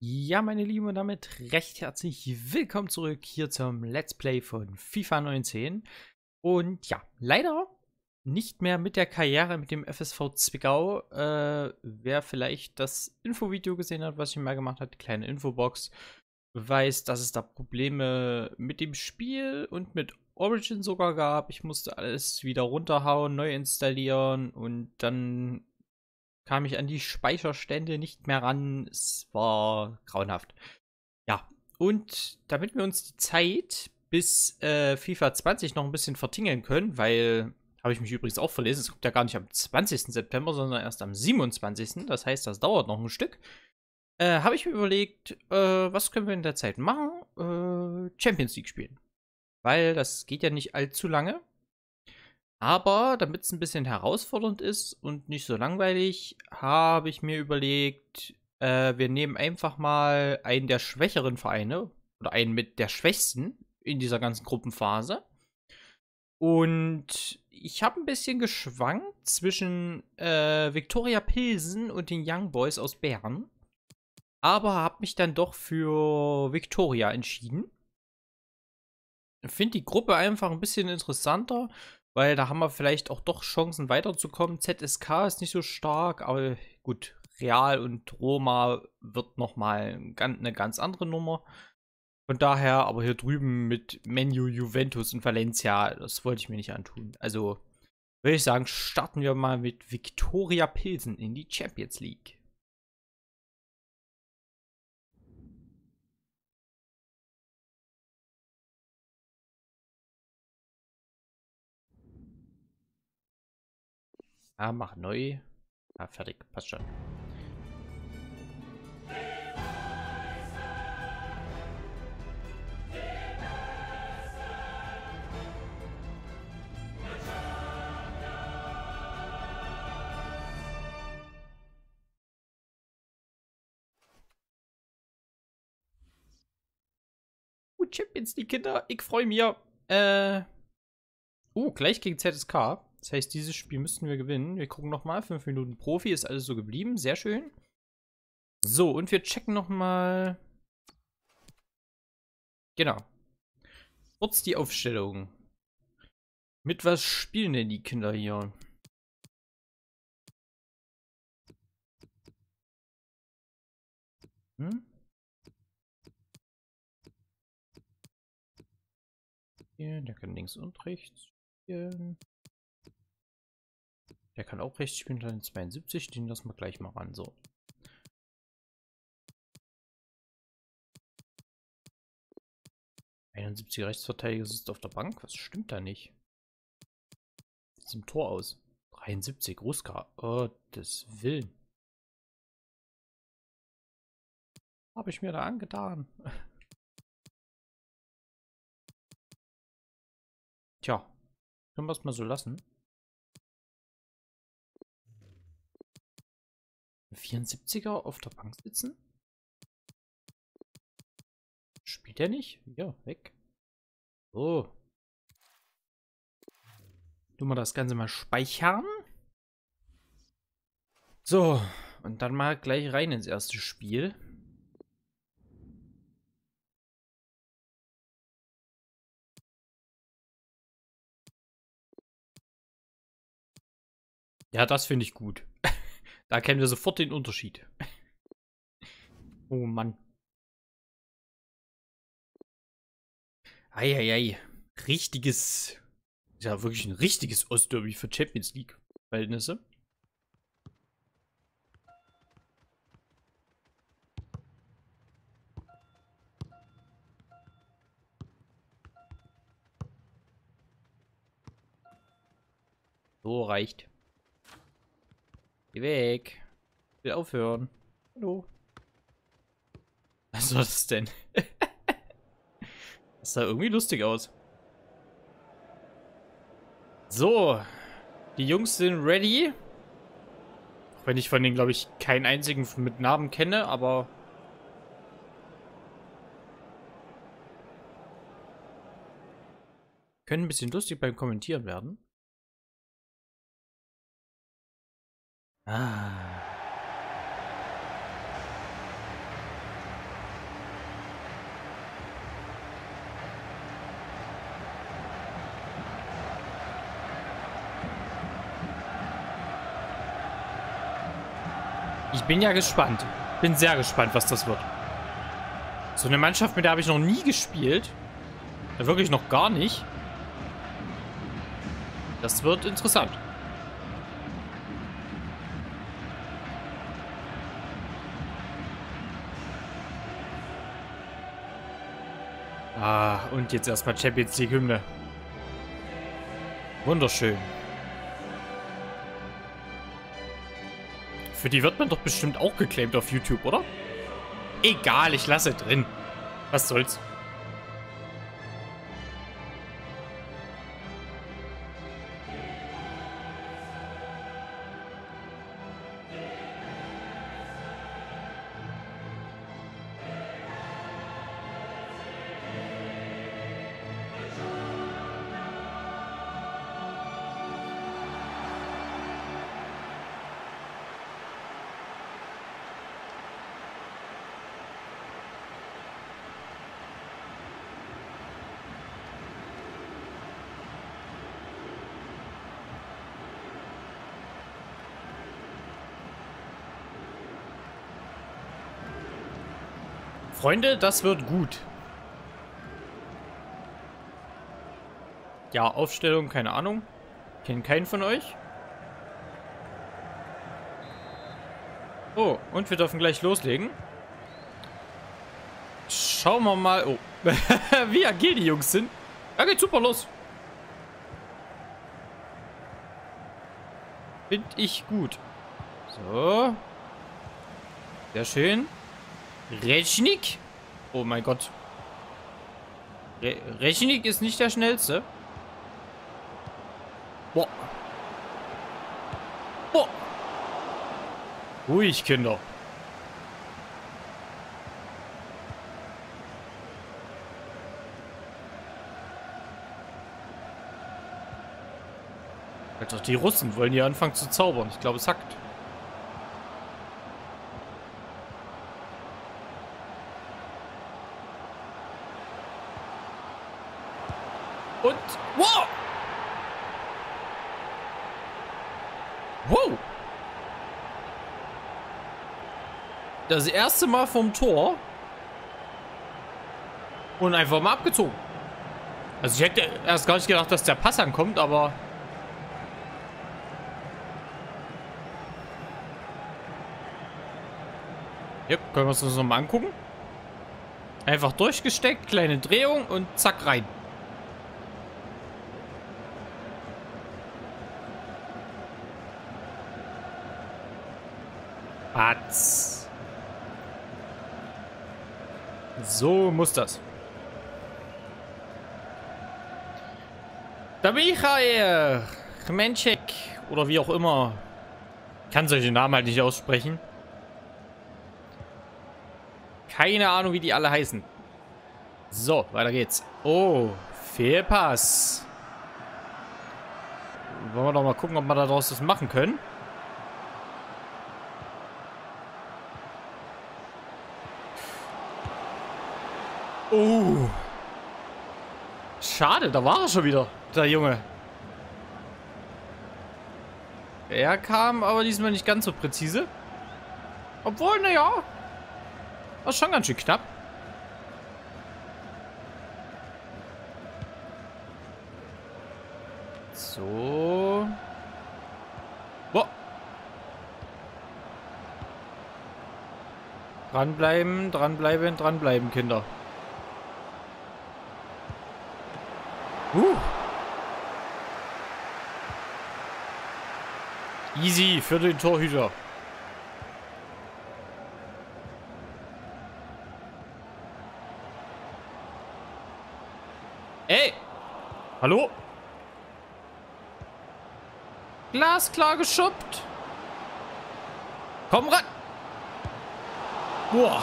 Ja, meine Lieben, und damit recht herzlich willkommen zurück hier zum Let's Play von FIFA 19. Und ja, leider nicht mehr mit der Karriere mit dem FSV Zwickau. Wer vielleicht das Infovideo gesehen hat, was ich mal gemacht habe, die kleine Infobox, weiß, dass es da Probleme mit dem Spiel und mit Origin sogar gab. Ich musste alles wieder runterhauen, neu installieren und dann kam ich an die Speicherstände nicht mehr ran. Es war grauenhaft. Ja, und damit wir uns die Zeit bis FIFA 20 noch ein bisschen vertingeln können, weil, habe ich mich übrigens auch verlesen, es kommt ja gar nicht am 20. September, sondern erst am 27. Das heißt, das dauert noch ein Stück. Habe ich mir überlegt, was können wir in der Zeit machen? Champions League spielen. Weil das geht ja nicht allzu lange. Aber damit es ein bisschen herausfordernd ist und nicht so langweilig, habe ich mir überlegt, wir nehmen einfach mal einen der schwächeren Vereine oder einen mit der schwächsten in dieser ganzen Gruppenphase. Und ich habe ein bisschen geschwankt zwischen Viktoria Pilsen und den Young Boys aus Bern. Aber habe mich dann doch für Viktoria entschieden. Ich finde die Gruppe einfach ein bisschen interessanter, weil da haben wir vielleicht auch doch Chancen weiterzukommen. ZSK ist nicht so stark, aber gut, Real und Roma wird nochmal eine ganz andere Nummer. Von daher, aber hier drüben mit Menu, Juventus und Valencia, das wollte ich mir nicht antun. Also würde ich sagen, starten wir mal mit Viktoria Pilsen in die Champions League. Ja, mach neu. Ja, fertig, passt schon. Champions League, Kinder, ich freue mich. Gleich gegen ZSK. Das heißt, dieses Spiel müssten wir gewinnen. Wir gucken nochmal. 5 Minuten Profi ist alles so geblieben. Sehr schön. So, und wir checken nochmal. Genau. Kurz die Aufstellung. Mit was spielen denn die Kinder hier? Hm? Hier, der kann links und rechts spielen. Der kann auch rechts spielen, dann 72. Den lassen wir gleich mal ran. So. ...71 Rechtsverteidiger sitzt auf der Bank. Was stimmt da nicht? Sieht im Tor aus. 73 Ruska. Oh, des Willen. Habe ich mir da angetan. Tja, können wir es mal so lassen. 74er auf der Bank sitzen? Spielt er nicht? Ja, weg. So. Tun wir das Ganze mal speichern. So, und dann mal gleich rein ins erste Spiel. Ja, das finde ich gut. Da erkennen wir sofort den Unterschied. Oh Mann. Eieiei. Richtiges. Ja, wirklich ein richtiges Ostderby für Champions League-Verhältnisse. So reicht. Geh weg. Ich will aufhören. Hallo. Was war das denn? Das sah irgendwie lustig aus. So. Die Jungs sind ready. Auch wenn ich von denen, glaube ich, keinen einzigen mit Namen kenne, aber... können ein bisschen lustig beim Kommentieren werden. Ah. Ich bin ja gespannt. Bin sehr gespannt, was das wird. So eine Mannschaft, mit der habe ich noch nie gespielt. Ja, wirklich noch gar nicht. Das wird interessant. Ah, und jetzt erstmal Champions League Hymne. Wunderschön. Für die wird man doch bestimmt auch geclaimt auf YouTube, oder? Egal, ich lasse drin. Was soll's. Freunde, das wird gut. Ja, Aufstellung, keine Ahnung. Kennt keinen von euch. Oh, und wir dürfen gleich loslegen. Schauen wir mal. Oh, wie agil die Jungs sind. Ja, geht super los. Finde ich gut. So. Sehr schön. Rechnik? Oh mein Gott. Rechnik ist nicht der schnellste. Boah. Boah. Ruhig, Kinder. Alter, die Russen wollen hier anfangen zu zaubern. Ich glaube, es hackt. Und... Wow! Wow! Das erste Mal vom Tor. Und einfach mal abgezogen. Also ich hätte erst gar nicht gedacht, dass der Pass ankommt, aber... Ja, können wir uns das nochmal angucken. Einfach durchgesteckt, kleine Drehung und zack rein. Patz. So muss das. Der Michael Menschek oder wie auch immer. Ich kann solche Namen halt nicht aussprechen. Keine Ahnung, wie die alle heißen. So, weiter geht's. Oh, Fehlpass. Wollen wir doch mal gucken, ob wir daraus was machen können. Oh. Schade, da war er schon wieder, der Junge. Er kam aber diesmal nicht ganz so präzise. Obwohl, naja, war schon ganz schön knapp. So. Boah. Dranbleiben, dranbleiben, dranbleiben, Kinder. Easy für den Torhüter. Ey! Hallo? Glasklar geschuppt. Komm ran! Boah.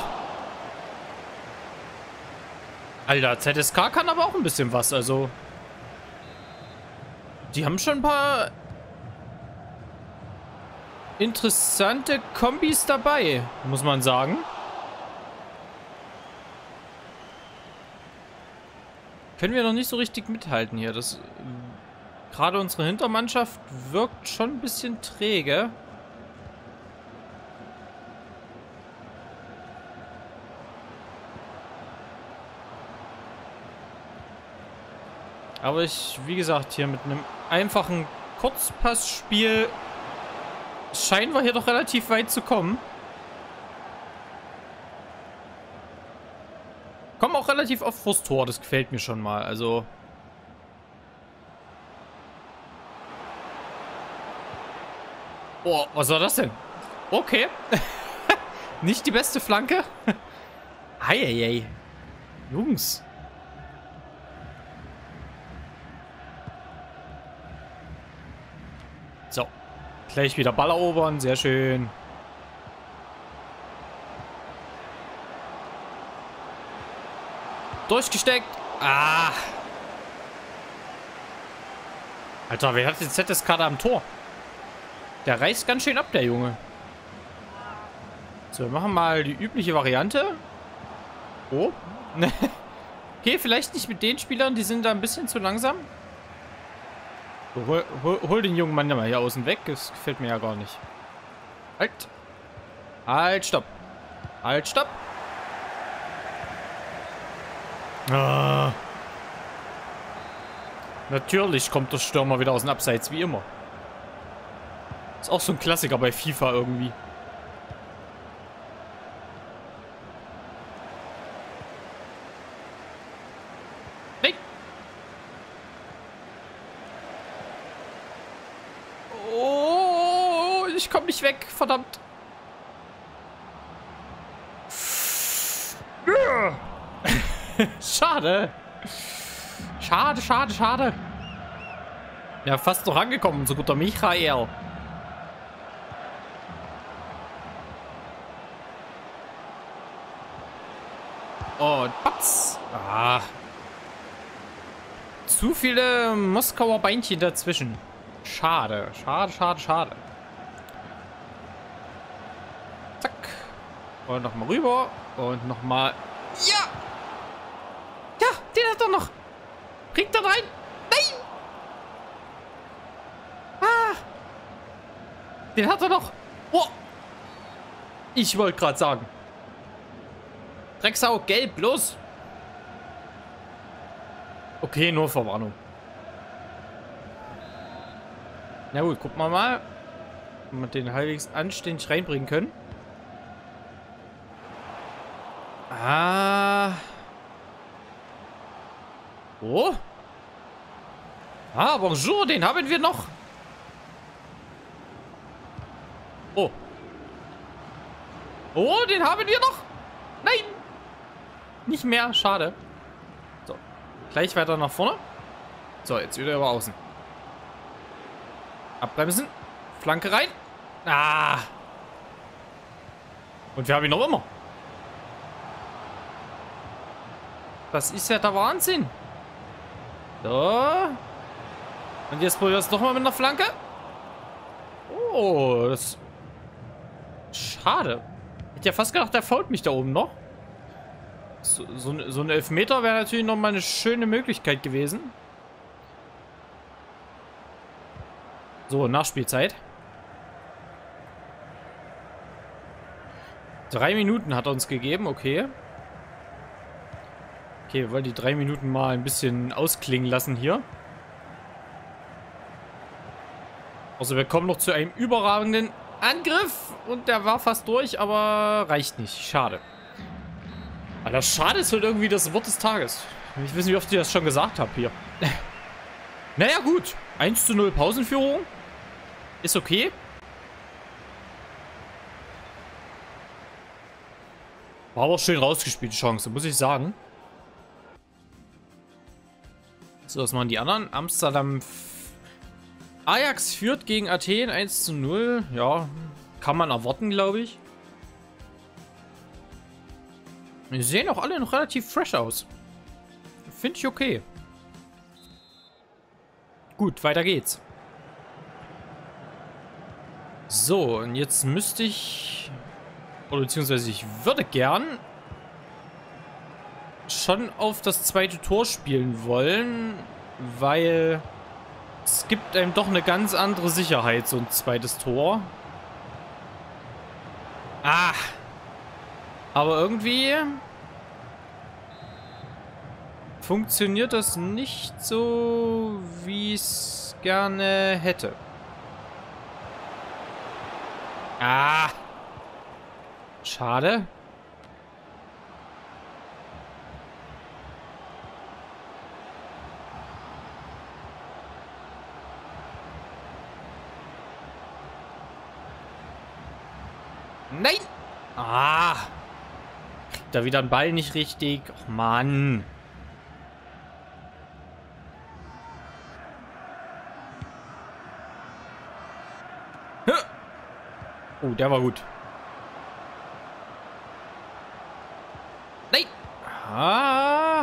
Alter, ZSK kann aber auch ein bisschen was, also... Die haben schon ein paar... interessante Kombis dabei, muss man sagen. Können wir noch nicht so richtig mithalten hier. Das gerade unsere Hintermannschaft wirkt schon ein bisschen träge. Aber wie gesagt, hier mit einem einfachen Kurzpassspiel scheinen wir hier doch relativ weit zu kommen. Kommen auch relativ oft vors Tor, das gefällt mir schon mal. Also. Oh, was war das denn? Okay. Nicht die beste Flanke. Heieiei. Jungs. So. Gleich wieder Ball erobern. Sehr schön. Durchgesteckt. Ah. Alter, wer hat den ZSK da am Tor? Der reißt ganz schön ab, der Junge. So, wir machen mal die übliche Variante. Oh. Okay, vielleicht nicht mit den Spielern, die sind da ein bisschen zu langsam. So, hol den jungen Mann mal hier außen weg. Das gefällt mir ja gar nicht. Halt. Halt, stopp. Halt, stopp. Ah. Natürlich kommt der Stürmer wieder aus dem Abseits, wie immer. Ist auch so ein Klassiker bei FIFA irgendwie. Hey. Oh, ich komme nicht weg, verdammt. Schade. Schade, schade, schade. Ja, fast noch angekommen, so guter Michael. Und Batz. Ah. Zu viele Moskauer Beinchen dazwischen. Schade, schade, schade, schade. Zack. Und nochmal rüber. Und nochmal. Ja! Ja, den hat er noch. Bringt er rein. Nein! Ah! Den hat er noch. Oh! Ich wollte gerade sagen. Drecksau, gelb, los! Okay, nur Verwarnung. Na gut, gucken wir mal, ob wir den halbwegs anständig reinbringen können. Ah. Oh. Ah, bonjour, den haben wir noch. Oh. Oh, den haben wir noch. Nein. Nicht mehr, schade. So, gleich weiter nach vorne. So, jetzt wieder über außen. Abbremsen. Flanke rein. Ah. Und wir haben ihn noch immer. Das ist ja der Wahnsinn. So. Und jetzt probieren wir es nochmal mit einer Flanke. Oh, das... Schade. Ich hätte ja fast gedacht, der fault mich da oben noch. So ein Elfmeter wäre natürlich noch mal eine schöne Möglichkeit gewesen. So, Nachspielzeit. 3 Minuten hat er uns gegeben, okay. Okay, wir wollen die 3 Minuten mal ein bisschen ausklingen lassen hier. Also wir kommen noch zu einem überragenden Angriff. Und der war fast durch, aber reicht nicht. Schade. Alter, schade ist halt irgendwie das Wort des Tages. Ich weiß nicht, wie oft ich das schon gesagt habe hier. Naja, gut. 1:0 Pausenführung. Ist okay. War aber schön rausgespielt, die Chance, muss ich sagen. So, was machen die anderen? Amsterdam. Ajax führt gegen Athen 1:0. Ja, kann man erwarten, glaube ich. Die sehen auch alle noch relativ fresh aus. Finde ich okay. Gut, weiter geht's. So, und jetzt müsste ich... Oder beziehungsweise ich würde gern schon auf das zweite Tor spielen wollen, weil es gibt einem doch eine ganz andere Sicherheit, so ein zweites Tor. Ah! Aber irgendwie funktioniert das nicht so, wie ich es gerne hätte. Ah! Schade. Nein! Ah! Kriegt da wieder einen Ball nicht richtig. Och, Mann. Oh, der war gut. Nein! Ah!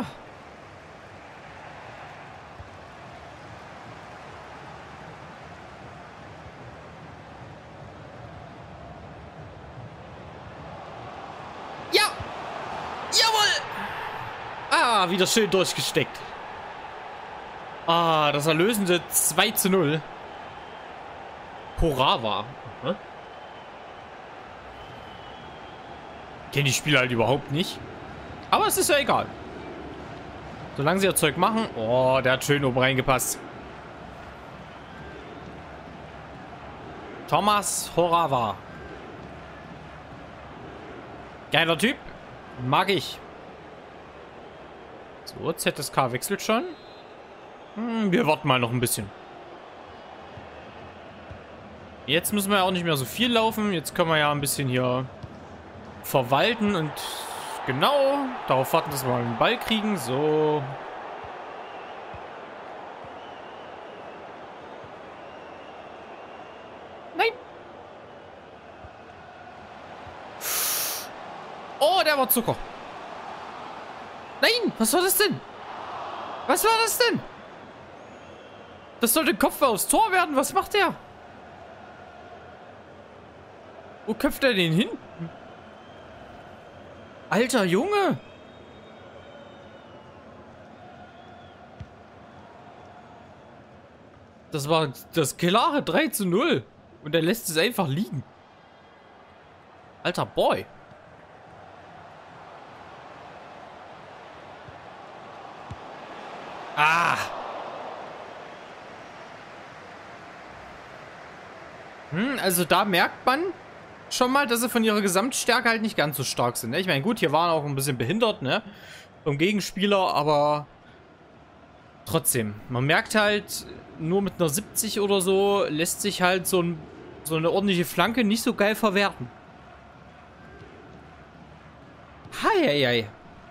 Ja! Jawohl! Ah, wieder schön durchgesteckt. Ah, das erlösende 2:0. Horava. Hm? Kenne die Spieler halt überhaupt nicht. Aber es ist ja egal. Solange sie ihr Zeug machen. Oh, der hat schön oben reingepasst. Thomas Horava. Geiler Typ. Mag ich. So, ZSK wechselt schon. Wir warten mal noch ein bisschen. Jetzt müssen wir ja auch nicht mehr so viel laufen. Jetzt können wir ja ein bisschen hier verwalten und genau darauf warten, dass wir mal einen Ball kriegen. So. Nein. Oh, der war Zucker. Nein, was war das denn? Was war das denn? Das sollte Kopf aufs Tor werden. Was macht der? Wo köpft er den hin? Alter Junge! Das war das klare 3:0. Und er lässt es einfach liegen. Alter Boy. Ah! Also da merkt man schon mal, dass sie von ihrer Gesamtstärke halt nicht ganz so stark sind. Ne? Ich meine, gut, hier waren auch ein bisschen behindert, ne? Vom Gegenspieler, aber trotzdem. Man merkt halt, nur mit einer 70 oder so lässt sich halt so eine ordentliche Flanke nicht so geil verwerten. Heieiei.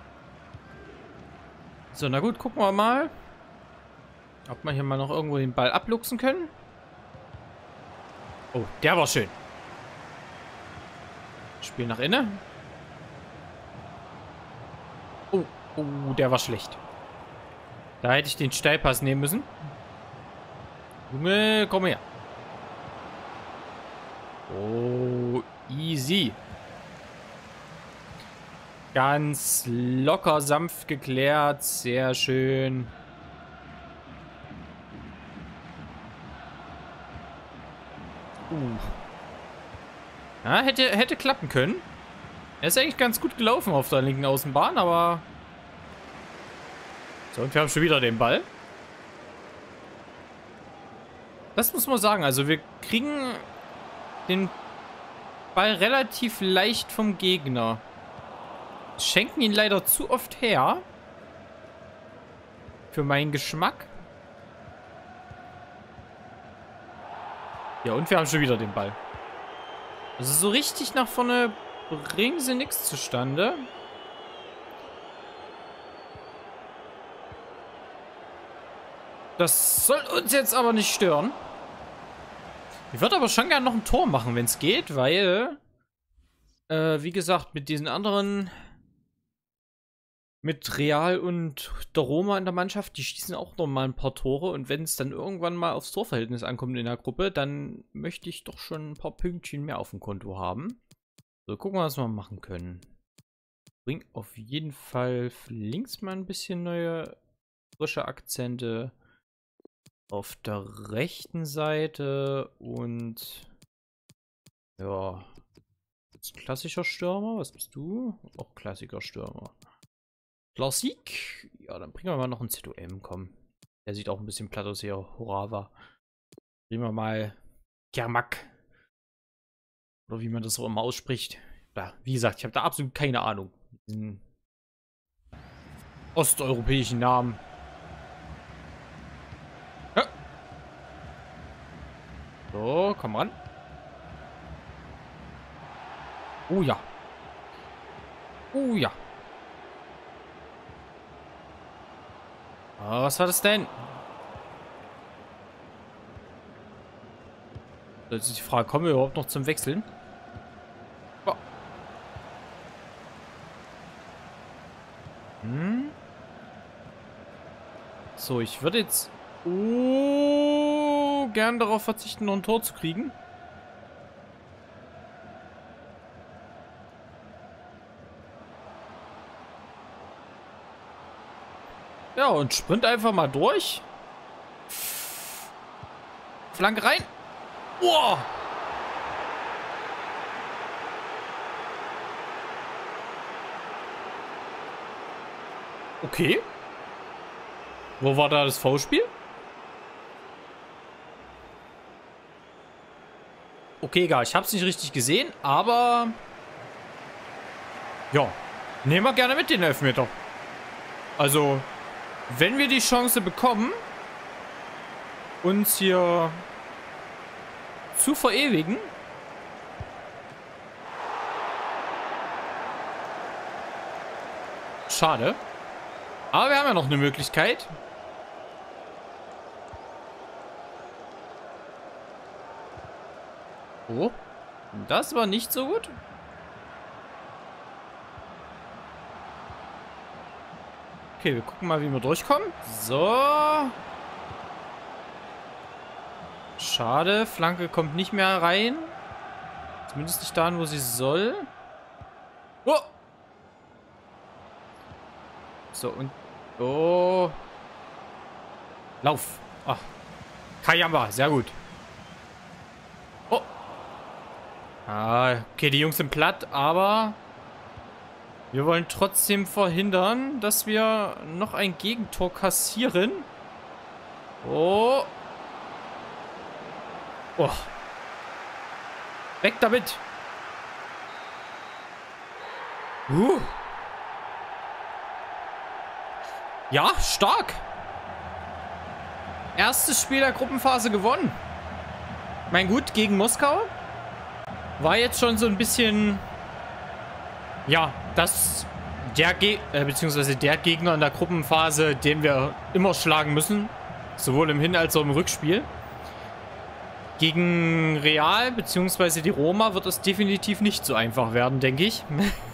So, na gut, gucken wir mal, ob wir hier mal noch irgendwo den Ball abluchsen können. Oh, der war schön. Spiel nach innen. Oh, oh, der war schlecht. Da hätte ich den Steilpass nehmen müssen. Junge, komm her. Oh, easy. Ganz locker, sanft geklärt. Sehr schön. Ja, hätte klappen können. Er ist eigentlich ganz gut gelaufen auf der linken Außenbahn, aber... So, und wir haben schon wieder den Ball. Das muss man sagen. Also wir kriegen den Ball relativ leicht vom Gegner. Schenken ihn leider zu oft her. Für meinen Geschmack. Ja, und wir haben schon wieder den Ball. Also so richtig nach vorne bringen sie nichts zustande. Das soll uns jetzt aber nicht stören. Ich würde aber schon gerne noch ein Tor machen, wenn es geht, weil, wie gesagt, mit diesen anderen, mit Real und der Roma in der Mannschaft, die schießen auch noch mal ein paar Tore. Und wenn es dann irgendwann mal aufs Torverhältnis ankommt in der Gruppe, dann möchte ich doch schon ein paar Pünktchen mehr auf dem Konto haben. So, gucken wir, was wir machen können. Bring auf jeden Fall links mal ein bisschen neue, frische Akzente. Auf der rechten Seite und ja, klassischer Stürmer. Was bist du? Auch klassischer Stürmer. Klassik. Ja, dann bringen wir mal noch einen ZOM, komm. Der sieht auch ein bisschen platt aus hier. Horava. Bringen wir mal Kermak. Oder wie man das auch immer ausspricht. Ja, wie gesagt, ich habe da absolut keine Ahnung. Diesen osteuropäischen Namen. Ja. So, komm ran. Oh ja. Oh ja. Was war das denn? Jetzt ist die Frage, kommen wir überhaupt noch zum Wechseln? Oh. So, ich würde jetzt gern darauf verzichten, noch ein Tor zu kriegen. Ja, und sprint einfach mal durch. Flanke rein. Wow. Okay. Wo war da das Foulspiel? Okay, egal. Ich habe es nicht richtig gesehen, aber ja, nehmen wir gerne mit den Elfmeter. Also, wenn wir die Chance bekommen, uns hier zu verewigen. Schade. Aber wir haben ja noch eine Möglichkeit. Oh. Das war nicht so gut. Okay, wir gucken mal, wie wir durchkommen. So. Schade, Flanke kommt nicht mehr rein. Zumindest nicht dahin, wo sie soll. Oh. So, und... Oh. Lauf. Ach. Kayamba, sehr gut. Oh. Ah, okay, die Jungs sind platt, aber... Wir wollen trotzdem verhindern, dass wir noch ein Gegentor kassieren. Oh. Oh. Weg damit. Ja, stark. Erstes Spiel der Gruppenphase gewonnen. Mein gut, gegen Moskau. War jetzt schon so ein bisschen... Ja, beziehungsweise der Gegner in der Gruppenphase, den wir immer schlagen müssen. Sowohl im Hin- als auch im Rückspiel. Gegen Real, beziehungsweise die Roma, wird es definitiv nicht so einfach werden, denke ich.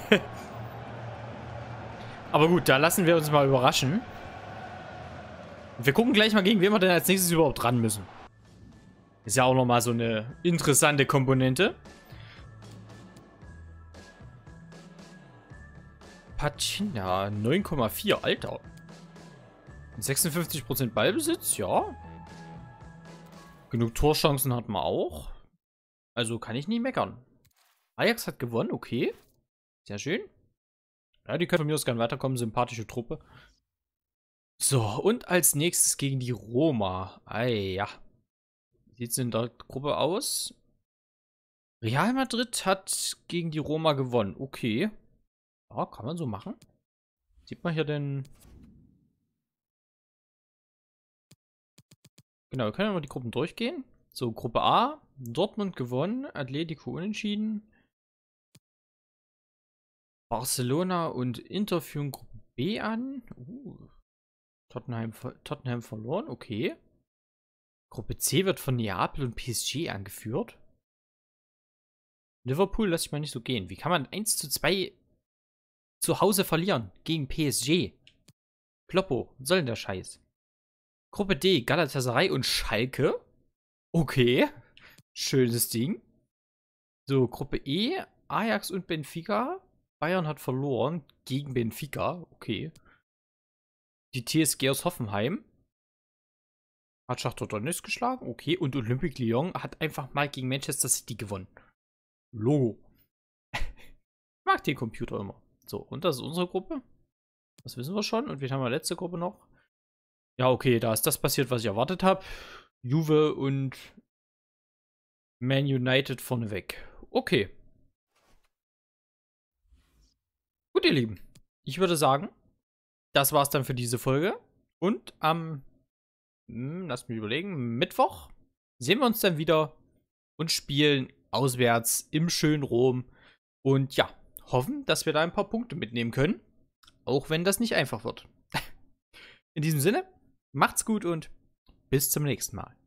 Aber gut, da lassen wir uns mal überraschen. Wir gucken gleich mal, gegen wen wir denn als nächstes überhaupt ran müssen. Ist ja auch nochmal so eine interessante Komponente. Pacina, 9,4, Alter. 56% Ballbesitz, ja. Genug Torchancen hat man auch. Also kann ich nicht meckern. Ajax hat gewonnen, okay. Sehr schön. Ja, die können von mir aus gerne weiterkommen. Sympathische Truppe. So, und als nächstes gegen die Roma. Ja. Wie sieht es in der Gruppe aus? Real Madrid hat gegen die Roma gewonnen. Okay. Ja, kann man so machen. Sieht man hier denn... Genau, wir können ja mal die Gruppen durchgehen. So, Gruppe A, Dortmund gewonnen, Atletico unentschieden. Barcelona und Inter führen Gruppe B an. Tottenham verloren, okay. Gruppe C wird von Neapel und PSG angeführt. Liverpool lasse ich mal nicht so gehen. Wie kann man 1:2 zu Hause verlieren gegen PSG? Kloppo, was soll denn der Scheiß? Gruppe D, Galatasaray und Schalke. Okay. Schönes Ding. So, Gruppe E, Ajax und Benfica. Bayern hat verloren gegen Benfica. Okay. Die TSG aus Hoffenheim hat Schachtar Donetsk geschlagen. Okay. Und Olympique Lyon hat einfach mal gegen Manchester City gewonnen. Logo. Ich mag den Computer immer. So, und das ist unsere Gruppe. Das wissen wir schon. Und wen haben wir letzte Gruppe noch? Ja, okay, da ist das passiert, was ich erwartet habe. Juve und Man United vorneweg. Okay. Gut, ihr Lieben. Ich würde sagen, das war's dann für diese Folge. Und am, lasst mich überlegen, Mittwoch sehen wir uns dann wieder und spielen auswärts im schönen Rom. Und ja, hoffen, dass wir da ein paar Punkte mitnehmen können. Auch wenn das nicht einfach wird. In diesem Sinne, macht's gut und bis zum nächsten Mal.